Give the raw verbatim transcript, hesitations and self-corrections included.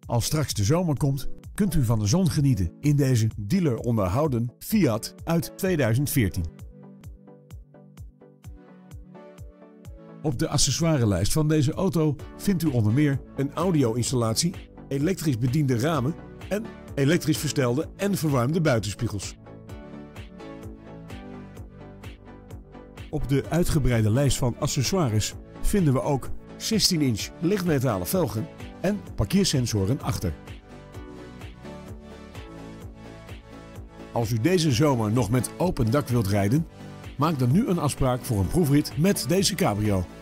Als straks de zomer komt, kunt u van de zon genieten in deze dealer onderhouden Fiat uit tweeduizend veertien. Op de accessoirelijst van deze auto vindt u onder meer een audio-installatie, elektrisch bediende ramen en elektrisch verstelde en verwarmde buitenspiegels. Op de uitgebreide lijst van accessoires vinden we ook zestien inch lichtmetalen velgen en parkeersensoren achter. Als u deze zomer nog met open dak wilt rijden, maak dan nu een afspraak voor een proefrit met deze cabrio.